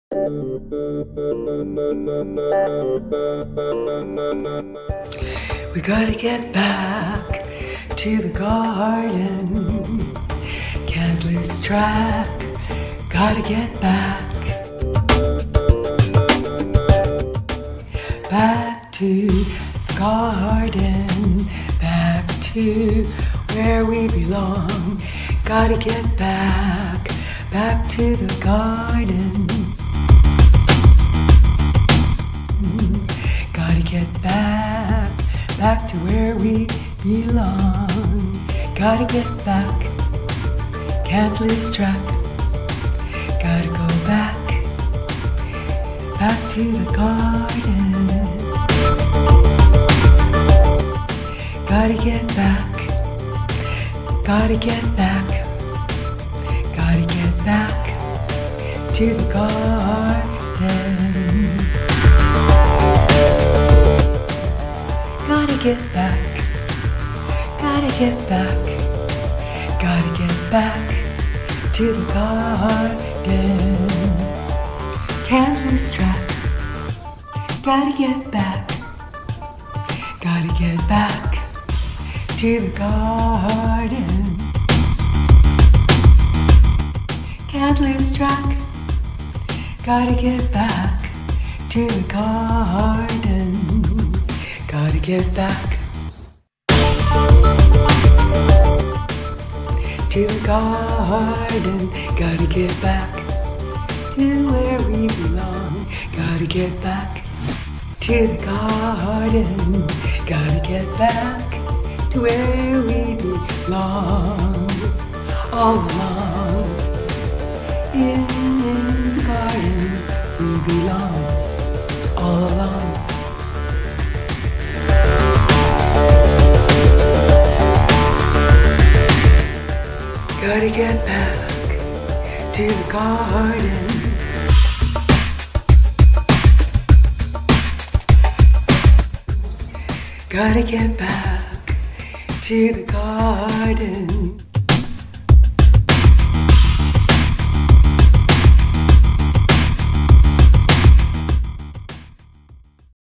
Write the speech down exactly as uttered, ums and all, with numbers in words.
We gotta get back to the garden. Can't lose track. Gotta get back. Back to the garden. Back to where we belong. Gotta get back. Back to the garden. Gotta get back, back to where we belong. Gotta get back, can't lose track. Gotta go back, back to the garden. Gotta get back, gotta get back, gotta get back to the garden. Gotta get back, gotta get back, gotta get back to the garden. Can't lose track, gotta get back, gotta get back to the garden. Can't lose track, gotta get back to the garden. Gotta get back to the garden. Gotta get back to where we belong. Gotta get back to the garden. Gotta get back to where we belong. All along in the garden we belong. All along. Gotta get back to the garden. Gotta get back to the garden.